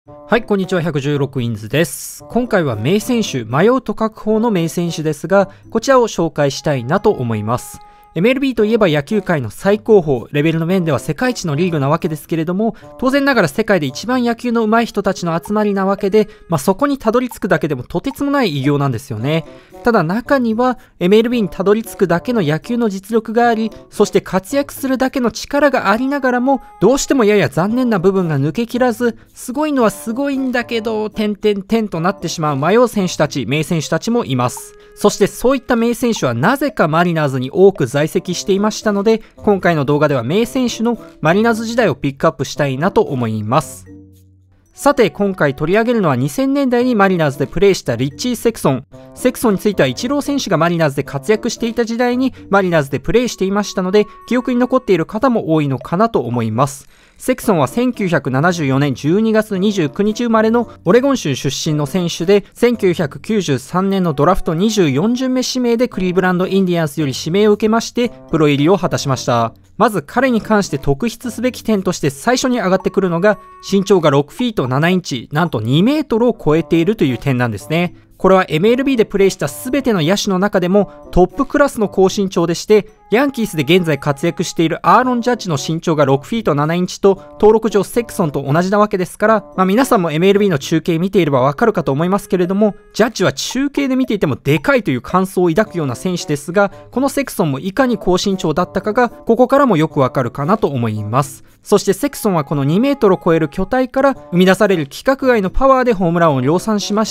はい、こんにちは。116インズです。今回は名選手、迷うと書く方の名選手ですが、こちらを紹介したいなと思います。MLB といえば野球界の最高峰、レベルの面では世界一のリーグなわけですけれども、当然ながら世界で一番野球の上手い人たちの集まりなわけで、そこにたどり着くだけでもとてつもない偉業なんですよね。ただ中には MLB にたどり着くだけの野球の実力があり、そして活躍するだけの力がありながらも、どうしてもやや残念な部分が抜けきらず、すごいのはすごいんだけど、となってしまう迷う選手たち、名選手たちもいます。そしてそういった名選手はなぜかマリナーズに多く在籍していましたので、今回の動画では名選手のマリナーズ時代をピックアップしたいなと思います。さて今回取り上げるのは2000年代にマリナーズでプレーしたリッチー・セクソン。セクソンについてはイチロー選手がマリナーズで活躍していた時代にマリナーズでプレーしていましたので、記憶に残っている方も多いのかなと思います。セクソンは1974年12月29日生まれのオレゴン州出身の選手で、1993年のドラフト24巡目指名でクリーブランドインディアンスより指名を受けましてプロ入りを果たしました。まず彼に関して特筆すべき点として最初に上がってくるのが、身長が6フィート7インチ、なんと2メートルを超えているという点なんですね。これは MLB でプレーした全ての野手の中でもトップクラスの高身長でして、ヤンキースで現在活躍しているアーロン・ジャッジの身長が6フィート7インチと登録上セクソンと同じなわけですから、皆さんも MLB の中継見ていればわかるかと思いますけれども、ジャッジは中継で見ていてもでかいという感想を抱くような選手ですが、このセクソンもいかに高身長だったかがここからもよくわかるかなと思います。そしてセクソンはこの2メートルを超える巨体から生み出される規格外のパワーでホームランを量産しまして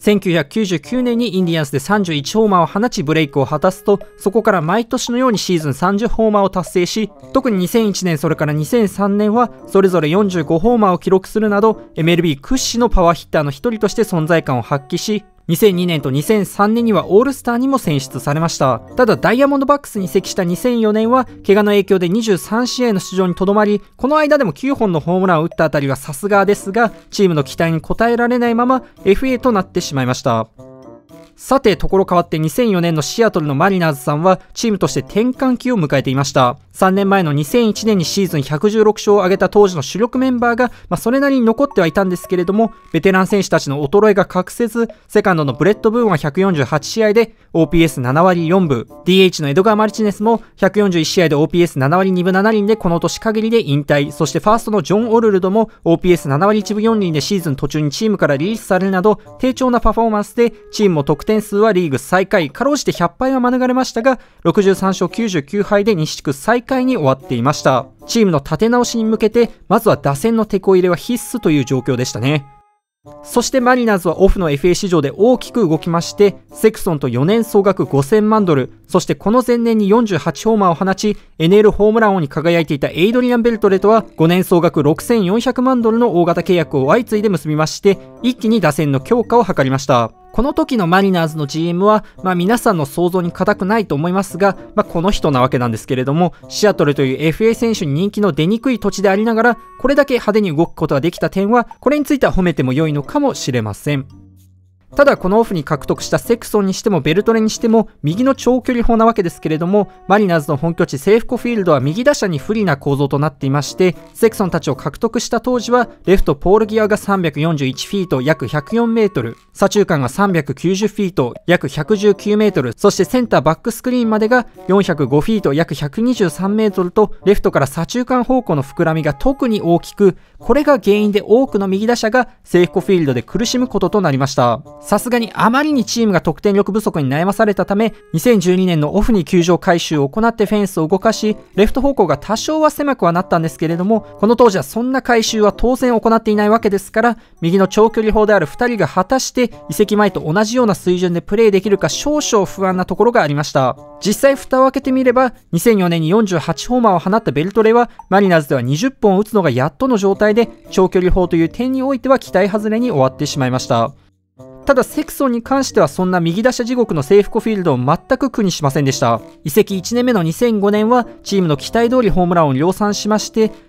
、1999年にインディアンスで31ホーマーを放ちブレイクを果たすと、そこから毎年のようにシーズン30ホーマーを達成し、特に2001年それから2003年はそれぞれ45ホーマーを記録するなど MLB 屈指のパワーヒッターの一人として存在感を発揮し、2002年と2003年にはオールスターにも選出されました。ただダイヤモンドバックスに移籍した2004年は怪我の影響で23試合の出場にとどまり、この間でも9本のホームランを打ったあたりはさすがですが、チームの期待に応えられないまま FA となってしまいました。さて、ところ変わって2004年のシアトルのマリナーズさんはチームとして転換期を迎えていました。3年前の2001年にシーズン116勝を挙げた当時の主力メンバーが、それなりに残ってはいたんですけれども、ベテラン選手たちの衰えが隠せず、セカンドのブレッド・ブーンは148試合で OPS7 割4分、DH のエドガー・マルチネスも141試合で OPS7 割2分7厘でこの年限りで引退。そしてファーストのジョン・オルルドも OPS7 割1分4厘でシーズン途中にチームからリリースされるなど、低調なパフォーマンスでチームも得点数はリーグ最下位、かろうじて100敗は免れましたが、63勝99敗で西地区最下位に終わっていました。チームの立て直しに向けて、まずは打線のテこ入れは必須という状況でしたね。そしてマリナーズはオフの FA 市場で大きく動きまして、セクソンと4年総額5000万ドル、そしてこの前年に48ホーマーを放ち NL ホームラン王に輝いていたエイドリアン・ベルトレとは5年総額6400万ドルの大型契約を相次いで結びまして、一気に打線の強化を図りました。この時のマリナーズの GM は、皆さんの想像に難くないと思いますが、この人なわけなんですけれども、シアトルという FA 選手に人気の出にくい土地でありながら、これだけ派手に動くことができた点は、これについては褒めても良いのかもしれません。ただこのオフに獲得したセクソンにしてもベルトレにしても右の長距離砲なわけですけれども、マリナーズの本拠地セーフコフィールドは右打者に不利な構造となっていまして、セクソンたちを獲得した当時はレフトポール際が341フィート約104メートル、左中間が390フィート約119メートル、そしてセンターバックスクリーンまでが405フィート約123メートルと、レフトから左中間方向の膨らみが特に大きく、これが原因で多くの右打者がセーフコフィールドで苦しむこととなりました。さすがにあまりにチームが得点力不足に悩まされたため、2012年のオフに球場改修を行ってフェンスを動かし、レフト方向が多少は狭くはなったんですけれども、この当時はそんな改修は当然行っていないわけですから、右の長距離砲である2人が果たして移籍前と同じような水準でプレーできるか少々不安なところがありました。実際蓋を開けてみれば、2004年に48ホーマーを放ったベルトレはマリナーズでは20本を打つのがやっとの状態で、長距離砲という点においては期待外れに終わってしまいました。ただセクソンに関してはそんな右打者地獄のセーフコフィールドを全く苦にしませんでした。移籍1年目の2005年はチームの期待通りホームランを量産しまして、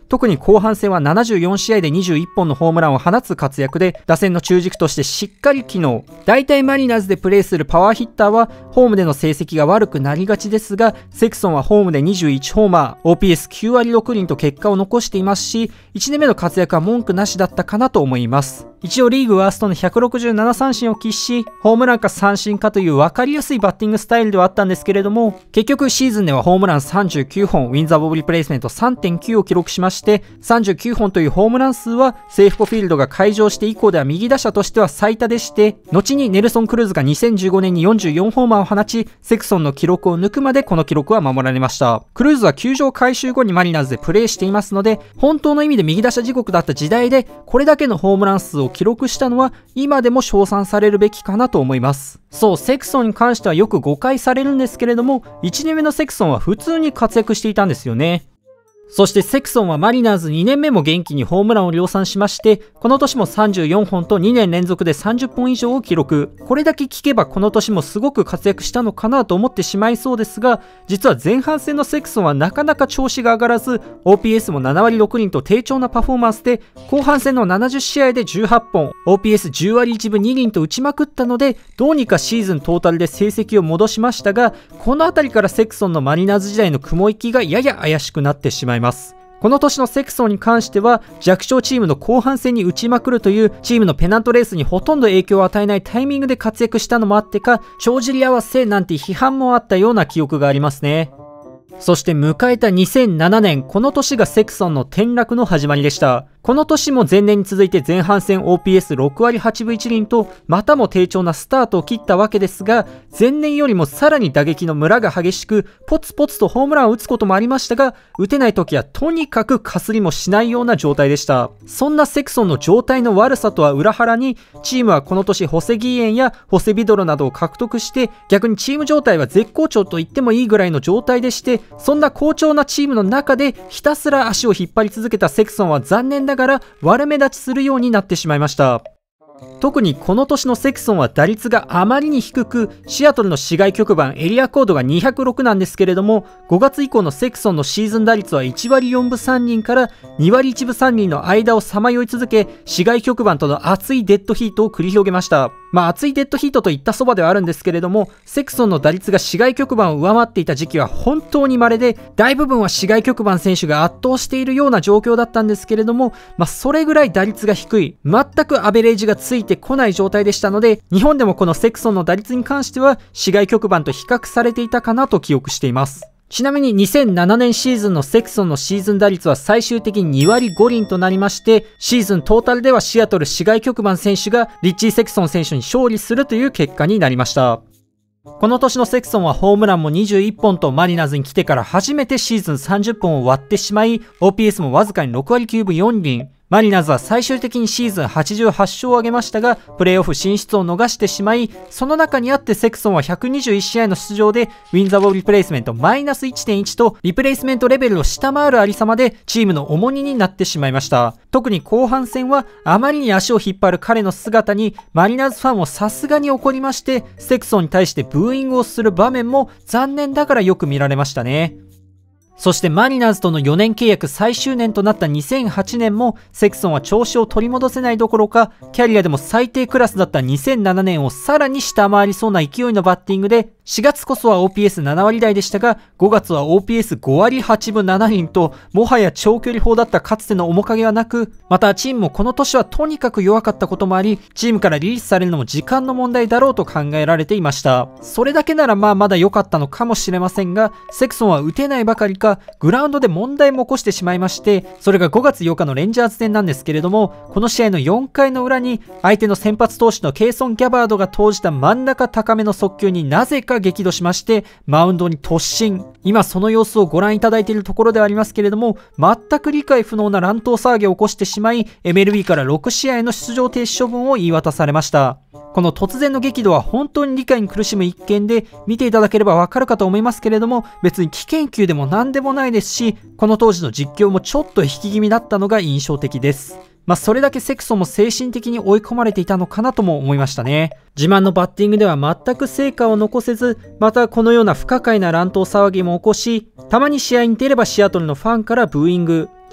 特に後半戦は74試合で21本のホームランを放つ活躍で、打線の中軸としてしっかり機能。大体マリナーズでプレーするパワーヒッターはホームでの成績が悪くなりがちですが、セクソンはホームで21ホーマー、OPS9 割6厘と結果を残していますし、1年目の活躍は文句なしだったかなと思います。一応リーグワーストの167三振を喫し、ホームランか三振かという分かりやすいバッティングスタイルではあったんですけれども、結局シーズンではホームラン39本、ウィンズ・アボブ・リプレイスメント 3.9 を記録しまして、39本というホームラン数はセーフコフィールドが開場して以降では右打者としては最多でして、後にネルソン・クルーズが2015年に44ホーマーを放ち、セクソンの記録を抜くまでこの記録は守られました。クルーズは球場改修後にマリナーズでプレーしていますので、本当の意味で右打者地獄だった時代でこれだけのホームラン数を記録したのは今でも称賛されるべきかなと思います。そう、セクソンに関してはよく誤解されるんですけれども、1年目のセクソンは普通に活躍していたんですよね。そしてセクソンはマリナーズ2年目も元気にホームランを量産しまして、この年も34本と2年連続で30本以上を記録。これだけ聞けばこの年もすごく活躍したのかなと思ってしまいそうですが、実は前半戦のセクソンはなかなか調子が上がらず、OPS も7割6厘と低調なパフォーマンスで、後半戦の70試合で18本、OPS10 割1分2厘と打ちまくったので、どうにかシーズントータルで成績を戻しましたが、この辺りからセクソンのマリナーズ時代の雲行きがやや怪しくなってしまいます。この年のセクソンに関しては弱小チームの後半戦に打ちまくるというチームのペナントレースにほとんど影響を与えないタイミングで活躍したのもあってか、帳尻合わせなんて批判もあったような記憶がありますね。そして迎えた2007年、この年がセクソンの転落の始まりでした。この年も前年に続いて前半戦 OPS6 割8分1厘とまたも低調なスタートを切ったわけですが、前年よりもさらに打撃のムラが激しく、ポツポツとホームランを打つこともありましたが、打てない時はとにかくかすりもしないような状態でした。そんなセクソンの状態の悪さとは裏腹に、チームはこの年ホセギーエンやホセビドロなどを獲得して、逆にチーム状態は絶好調と言ってもいいぐらいの状態でして、そんな好調なチームの中でひたすら足を引っ張り続けたセクソンは残念ながら悪目立ちするようになってしまいました。特にこの年のセクソンは打率があまりに低く、シアトルの市外局番エリアコードが206なんですけれども、5月以降のセクソンのシーズン打率は1割4分3厘から2割1分3厘の間をさまよい続け、市外局番との熱いデッドヒートを繰り広げました。熱いデッドヒートといったそばではあるんですけれども、セクソンの打率が市外局番を上回っていた時期は本当に稀で、大部分は市外局番選手が圧倒しているような状況だったんですけれども、それぐらい打率が低い、全くアベレージがついてこない状態でしたので、日本でもこのセクソンの打率に関しては市外局番と比較されていたかなと記憶しています。ちなみに2007年シーズンのセクソンのシーズン打率は最終的に2割5厘となりまして、シーズントータルではシアトル市外局番選手がリッチー・セクソン選手に勝利するという結果になりました。この年のセクソンはホームランも21本とマリナーズに来てから初めてシーズン30本を割ってしまい、OPS もわずかに6割9分4厘。マリナーズは最終的にシーズン88勝を挙げましたが、プレーオフ進出を逃してしまい、その中にあってセクソンは121試合の出場で、ウィンザボーリプレイスメントマイナス 1.1 と、リプレイスメントレベルを下回るありさまで、チームの重荷になってしまいました。特に後半戦は、あまりに足を引っ張る彼の姿に、マリナーズファンもさすがに怒りまして、セクソンに対してブーイングをする場面も残念ながらよく見られましたね。そしてマリナーズとの4年契約最終年となった2008年もセクソンは調子を取り戻せないどころか、キャリアでも最低クラスだった2007年をさらに下回りそうな勢いのバッティングで、4月こそは OPS7 割台でしたが、5月は OPS5 割8分7厘と、もはや長距離砲だったかつての面影はなく、またチームもこの年はとにかく弱かったこともあり、チームからリリースされるのも時間の問題だろうと考えられていました。それだけならまだ良かったのかもしれませんが、セクソンは打てないばかりか、グラウンドで問題も起こしてしまいまして、それが5月8日のレンジャーズ戦なんですけれども、この試合の4回の裏に、相手の先発投手のケイソン・ギャバードが投じた真ん中高めの速球になぜか激怒しまして、マウンドに突進。今その様子をご覧いただいているところではありますけれども、全く理解不能な乱闘騒ぎを起こしてしまい、MLB から6試合の出場停止処分を言い渡されました。この突然の激怒は本当に理解に苦しむ一件で、見ていただければわかるかと思いますけれども、別に危険球でも何でもないですし、この当時の実況もちょっと引き気味だったのが印象的です。それだけセクソンも精神的に追い込まれていたのかなとも思いましたね。自慢のバッティングでは全く成果を残せず、またこのような不可解な乱闘騒ぎも起こし、たまに試合に出ればシアトルのファンからブーイング。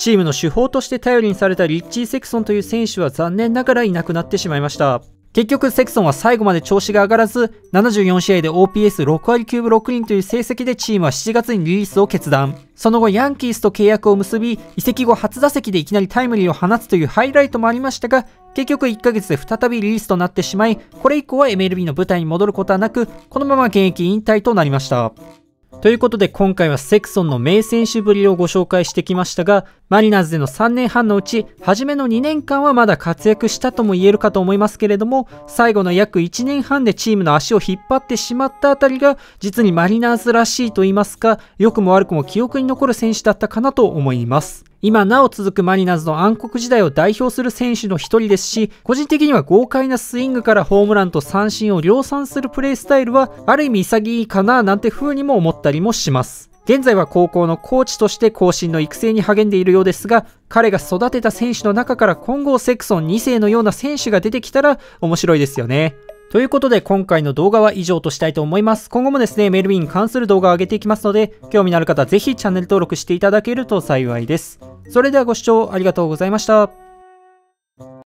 チームの主砲として頼りにされたリッチー・セクソンという選手は残念ながらいなくなってしまいました。結局セクソンは最後まで調子が上がらず、74試合で OPS6 割9分6厘という成績でチームは7月にリリースを決断。その後ヤンキースと契約を結び、移籍後初打席でいきなりタイムリーを放つというハイライトもありましたが、結局1ヶ月で再びリリースとなってしまい、これ以降は MLB の舞台に戻ることはなく、このまま現役引退となりました。ということで今回はセクソンの名選手ぶりをご紹介してきましたが、マリナーズでの3年半のうち、初めの2年間はまだ活躍したとも言えるかと思いますけれども、最後の約1年半でチームの足を引っ張ってしまったあたりが、実にマリナーズらしいと言いますか、良くも悪くも記憶に残る選手だったかなと思います。今なお続くマリナーズの暗黒時代を代表する選手の一人ですし、個人的には豪快なスイングからホームランと三振を量産するプレースタイルは、ある意味潔いかななんて風にも思ったりもします。現在は高校のコーチとして後進の育成に励んでいるようですが、彼が育てた選手の中から今後セクソン2世のような選手が出てきたら面白いですよね。ということで今回の動画は以上としたいと思います。今後もですね、MLBに関する動画を上げていきますので、興味のある方はぜひチャンネル登録していただけると幸いです。それではご視聴ありがとうございました。